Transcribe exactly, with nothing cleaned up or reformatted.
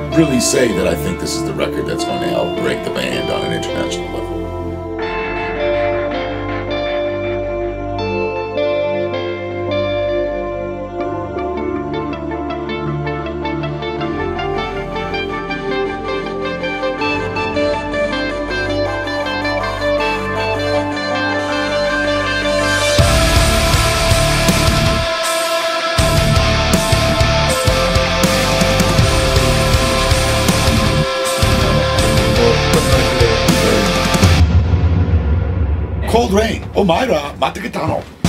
really say that I think this is the record that's going to help break the band on an international level. Cold Rain, Omaira, Matakitano.